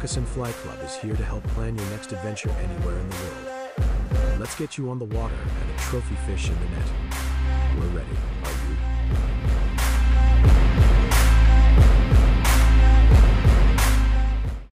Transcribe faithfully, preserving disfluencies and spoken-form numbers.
Moccasin Fly Club is here to help plan your next adventure anywhere in the world. Let's get you on the water and a trophy fish in the net. We're ready. Are